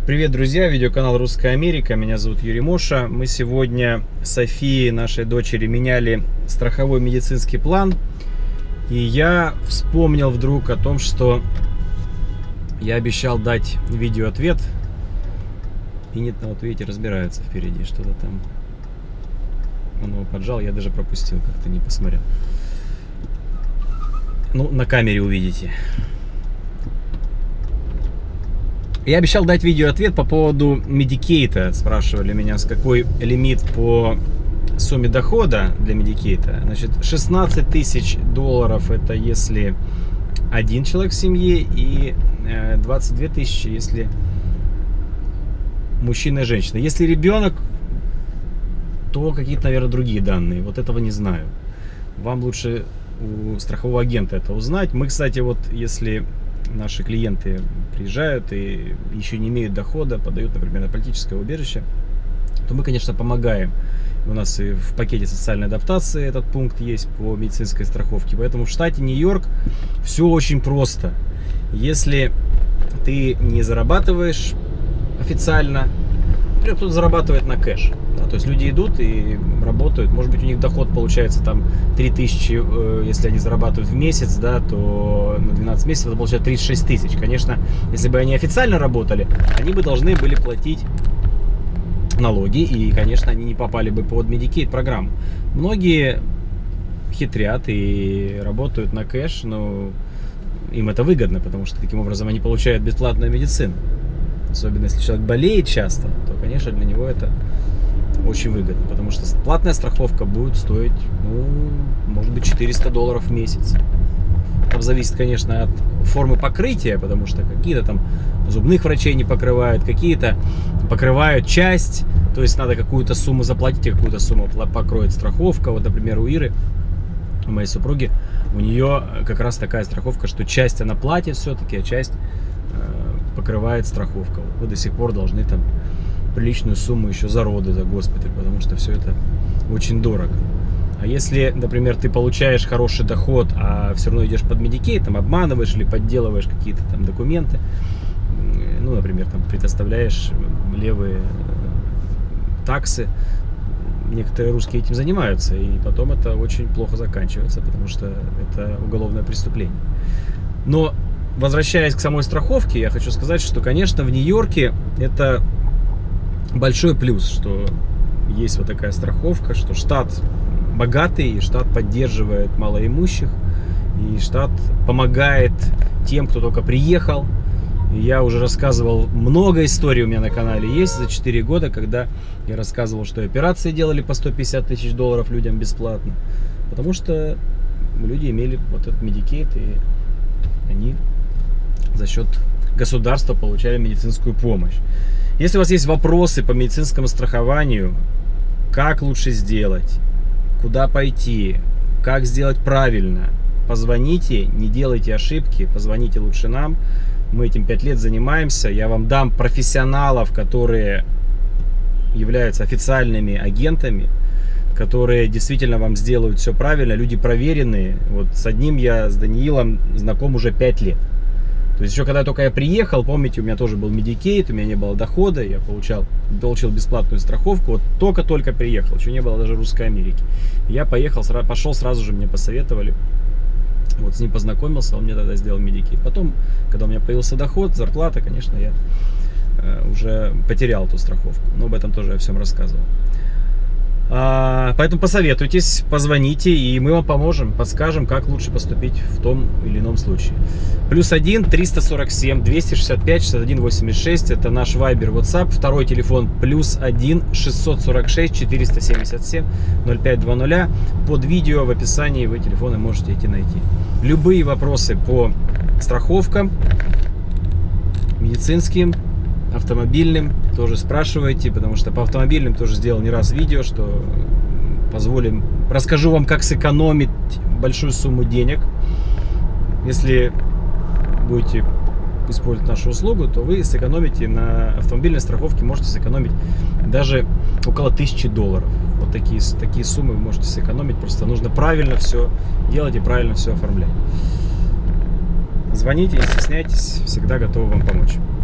Привет, друзья! Видеоканал Русская Америка. Меня зовут Юрий Моша. Мы сегодня с Софией, нашей дочери, меняли страховой медицинский план. И я вспомнил вдруг о том, что я обещал дать видеоответ. И нет, вот видите, разбирается впереди что-то там. Он его поджал, я даже пропустил, как-то не посмотрел. Ну, на камере увидите. Я обещал дать видеоответ по поводу Медикейта. Спрашивали меня, с какой лимит по сумме дохода для Медикейта. Значит, 16 тысяч долларов это если один человек в семье, и 22 тысячи, если мужчина и женщина. Если ребенок, то какие-то, наверное, другие данные. Вот этого не знаю. Вам лучше у страхового агента это узнать. Мы, кстати, вот если наши клиенты приезжают и еще не имеют дохода, подают, например, на политическое убежище, то мы, конечно, помогаем. У нас и в пакете социальной адаптации этот пункт есть по медицинской страховке. Поэтому в штате Нью-Йорк все очень просто. Если ты не зарабатываешь официально, например, кто-то зарабатывает на кэш, да, то есть люди идут и работают, может быть, у них доход получается там 3000, если они зарабатывают в месяц, да, то на 12 месяцев это получается 36 тысяч. Конечно, если бы они официально работали, они бы должны были платить налоги, и, конечно, они не попали бы под Medicaid программу. Многие хитрят и работают на кэш, но им это выгодно, потому что таким образом они получают бесплатную медицину. Особенно если человек болеет часто, то, конечно, для него это очень выгодно, потому что платная страховка будет стоить, ну, может быть, 400 долларов в месяц. Там зависит, конечно, от формы покрытия, потому что какие-то там зубных врачей не покрывают, какие-то покрывают часть, то есть надо какую-то сумму заплатить, какую-то сумму покроет страховка. Вот, например, у Иры, у моей супруги, у нее как раз такая страховка, что часть она платит все-таки, а часть покрывает страховка. Вы до сих пор должны там приличную сумму еще за роды, за госпиталь, потому что все это очень дорого. А если, например, ты получаешь хороший доход, а все равно идешь под Medicaid, там обманываешь или подделываешь какие-то там документы, ну, например, там предоставляешь левые таксы, некоторые русские этим занимаются, и потом это очень плохо заканчивается, потому что это уголовное преступление. Но возвращаясь к самой страховке, я хочу сказать, что, конечно, в Нью-Йорке это большой плюс, что есть вот такая страховка, что штат богатый, и штат поддерживает малоимущих, и штат помогает тем, кто только приехал. И я уже рассказывал много историй, у меня на канале есть за 4 года, когда я рассказывал, что операции делали по 150 тысяч долларов людям бесплатно, потому что люди имели вот этот Medicaid, и они за счет государства получали медицинскую помощь. Если у вас есть вопросы по медицинскому страхованию, как лучше сделать, куда пойти, как сделать правильно, позвоните, не делайте ошибки, позвоните лучше нам. Мы этим 5 лет занимаемся. Я вам дам профессионалов, которые являются официальными агентами, которые действительно вам сделают все правильно, люди проверенные. Вот с одним я, с Даниилом, знаком уже 5 лет. То есть еще когда только я приехал, помните, у меня тоже был Medicaid, у меня не было дохода, я получил бесплатную страховку, вот только приехал, еще не было даже Русской Америки. Я пошел сразу же, мне посоветовали, вот с ним познакомился, он мне тогда сделал Medicaid. Потом, когда у меня появился доход, зарплата, конечно, я уже потерял эту страховку, но об этом тоже я всем рассказывал. Поэтому посоветуйтесь, позвоните, и мы вам поможем, подскажем, как лучше поступить в том или ином случае. +1 347 265 61 86, это наш Viber, WhatsApp. Второй телефон +1 646 477 0520. Под видео в описании вы телефоны можете эти найти. Любые вопросы по страховкам, медицинским, автомобильным тоже спрашивайте, потому что по автомобильным тоже сделал не раз видео, что расскажу вам, как сэкономить большую сумму денег. Если будете использовать нашу услугу, то вы сэкономите на автомобильной страховке, можете сэкономить даже около 1000 долларов. Вот такие суммы вы можете сэкономить, просто нужно правильно все делать и правильно все оформлять. Звоните, не стесняйтесь, всегда готовы вам помочь.